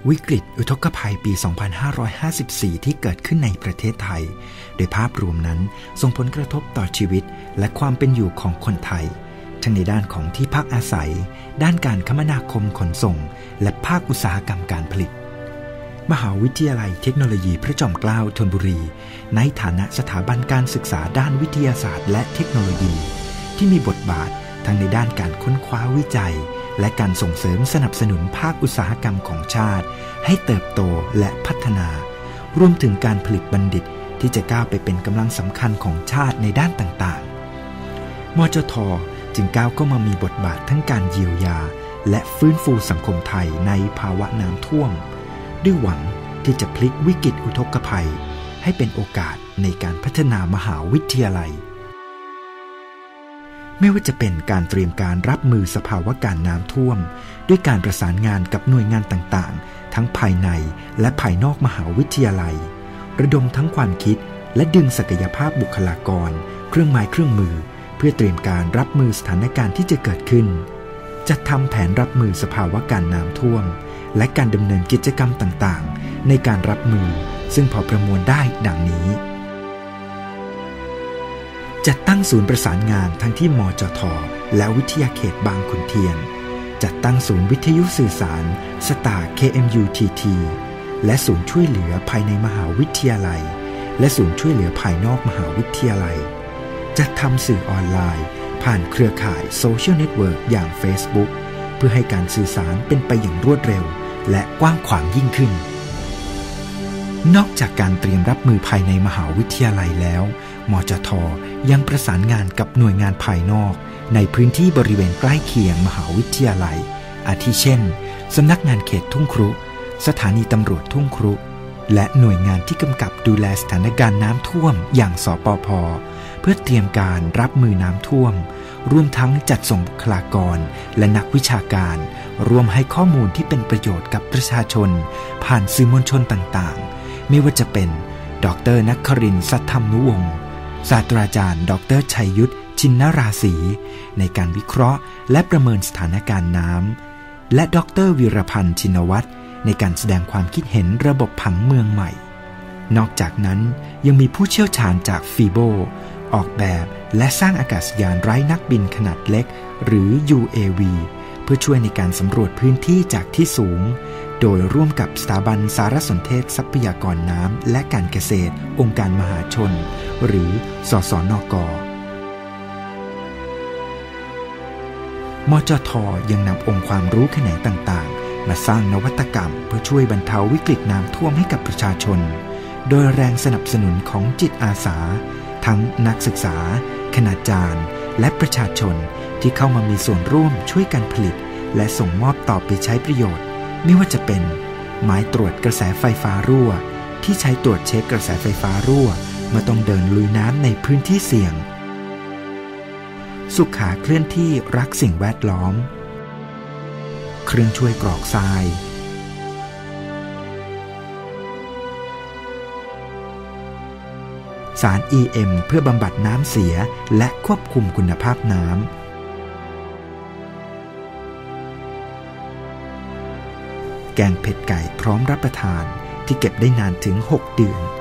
วิกฤตอุทกภัยปี 2554 ที่เกิดขึ้นในประเทศไทยโดยภาพรวมนั้นส่งผลกระทบต่อชีวิตและความเป็นอยู่ของคนไทยทั้งในด้านของที่พักอาศัยด้านการคมนาคมขนส่งและภาคอุตสาหกรรมการผลิตมหาวิทยาลัยเทคโนโลยีพระจอมเกล้าธนบุรีในฐานะสถาบันการศึกษาด้านวิทยาศาสตร์และเทคโนโลยีที่มีบทบาททั้งในด้านการค้นคว้าวิจัยและการส่งเสริมสนับสนุนภาคอุตสาหกรรมของชาติให้เติบโตและพัฒนารวมถึงการผลิตบัณฑิตที่จะก้าวไปเป็นกำลังสำคัญของชาติในด้านต่างๆมจท.จึงก้าวเข้ามามีบทบาททั้งการเยียวยาและฟื้นฟูสังคมไทยในภาวะน้ำท่วมด้วยหวังที่จะพลิกวิกฤตอุทกภัยให้เป็นโอกาสในการพัฒนามหาวิทยาลัยไม่ว่าจะเป็นการเตรียมการรับมือสภาวะการน้ำท่วมด้วยการประสานงานกับหน่วยงานต่างๆทั้งภายในและภายนอกมหาวิทยาลัยระดมทั้งความคิดและดึงศักยภาพบุคลากรเครื่องไม้เครื่องมือเพื่อเตรียมการรับมือสถานการณ์ที่จะเกิดขึ้นจัดทำแผนรับมือสภาวะการน้ำท่วมและการดำเนินกิจกรรมต่างๆในการรับมือซึ่งพอประมวลได้ดังนี้จัดตั้งศูนย์ประสานงานทั้งที่มจท.และวิทยาเขตบางขุนเทียนจัดตั้งศูนย์วิทยุสื่อสารสตาร์ KMUTT และศูนย์ช่วยเหลือภายในมหาวิทยาลัยและศูนย์ช่วยเหลือภายนอกมหาวิทยาลัยจัดทำสื่อออนไลน์ผ่านเครือข่ายโซเชียลเน็ตเวิร์กอย่าง Facebook เพื่อให้การสื่อสารเป็นไปอย่างรวดเร็วและกว้างขวางยิ่งขึ้นนอกจากการเตรียมรับมือภายในมหาวิทยาลัยแล้วมจท.ยังประสานงานกับหน่วยงานภายนอกในพื้นที่บริเวณใกล้เคียงมหาวิทยาลัยอาทิเช่นสำนักงานเขตทุ่งครุสถานีตำรวจทุ่งครุและหน่วยงานที่กำกับดูแลสถานการณ์น้ำท่วมอย่างสปภ.เพื่อเตรียมการรับมือน้ำท่วมรวมทั้งจัดส่งบุคลากรและนักวิชาการร่วมให้ข้อมูลที่เป็นประโยชน์กับประชาชนผ่านสื่อมวลชนต่างๆไม่ว่าจะเป็นดร.นครินทร์ สัทธรรมนุวงศ์ศาสตราจารย์ดร.ชัยยุทธ ชินนราศีในการวิเคราะห์และประเมินสถานการณ์น้ำและดร.วีรพันธ์ ชินวัตรในการแสดงความคิดเห็นระบบผังเมืองใหม่นอกจากนั้นยังมีผู้เชี่ยวชาญจากฟีโบออกแบบและสร้างอากาศยานไร้นักบินขนาดเล็กหรือ UAV เพื่อช่วยในการสำรวจพื้นที่จากที่สูงโดยร่วมกับสถาบันสารสนเทศทรัพยากรน้ำและการเกษตรองค์การมหาชนหรือสสนก.มจท.ยังนำองค์ความรู้แขนงต่างๆมาสร้างนวัตกรรมเพื่อช่วยบรรเทาวิกฤตน้ำท่วมให้กับประชาชนโดยแรงสนับสนุนของจิตอาสาทั้งนักศึกษาคณาจารย์และประชาชนที่เข้ามามีส่วนร่วมช่วยกันผลิตและส่งมอบต่อไปใช้ประโยชน์ไม่ว่าจะเป็นไม้ตรวจกระแสไฟฟ้ารั่วที่ใช้ตรวจเช็คกระแสไฟฟ้ารั่วเมื่อต้องเดินลุยน้ำในพื้นที่เสี่ยงสุขาเคลื่อนที่รักสิ่งแวดล้อมเครื่องช่วยกรอกทรายสาร EM เพื่อบำบัดน้ำเสียและควบคุมคุณภาพน้ำแกงเผ็ดไก่พร้อมรับประทานที่เก็บได้นานถึง6 เดือน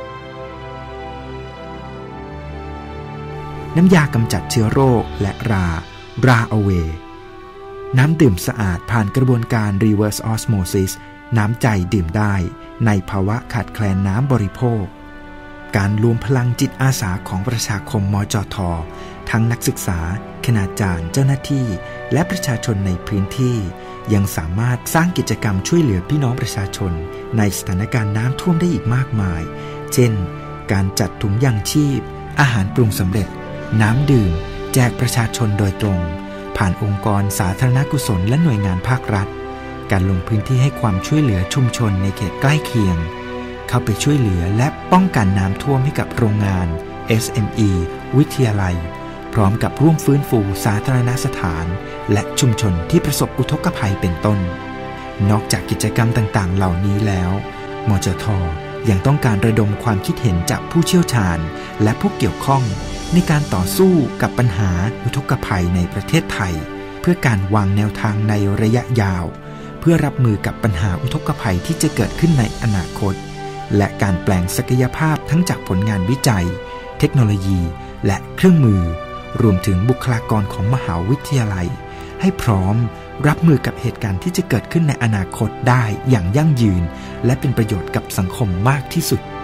น้ำยากำจัดเชื้อโรคและราเอาเวน้ำดื่มสะอาดผ่านกระบวนการ reverse osmosis น้ำใจดื่มได้ในภาวะขาดแคลนน้ำบริโภคการรวมพลังจิตอาสาของประชาคมมจท.ทั้งนักศึกษาคณาจารย์เจ้าหน้าที่และประชาชนในพื้นที่ยังสามารถสร้างกิจกรรมช่วยเหลือพี่น้องประชาชนในสถานการณ์น้ำท่วมได้อีกมากมายเช่นการจัดถุงยังชีพอาหารปรุงสำเร็จน้ำดื่มแจกประชาชนโดยตรงผ่านองค์กรสาธารณกุศลและหน่วยงานภาครัฐการลงพื้นที่ให้ความช่วยเหลือชุมชนในเขตใกล้เคียงเข้าไปช่วยเหลือและป้องกันน้ำท่วมให้กับโรงงาน SME วิทยาลัยพร้อมกับร่วมฟื้นฟูสาธารณสถานและชุมชนที่ประสบอุทกภัยเป็นต้นนอกจากกิจกรรมต่างๆเหล่านี้แล้วมจท.ยังต้องการระดมความคิดเห็นจากผู้เชี่ยวชาญและผู้เกี่ยวข้องในการต่อสู้กับปัญหาอุทกภัยในประเทศไทยเพื่อการวางแนวทางในระยะยาวเพื่อพื่อรับมือกับปัญหาอุทกภัยที่จะเกิดขึ้นในอนาคตและการแปลงศักยภาพทั้งจากผลงานวิจัยเทคโนโลยีและเครื่องมือรวมถึงบุคลากรของมหาวิทยาลัยให้พร้อมรับมือกับเหตุการณ์ที่จะเกิดขึ้นในอนาคตได้อย่างยั่งยืนและเป็นประโยชน์กับสังคมมากที่สุด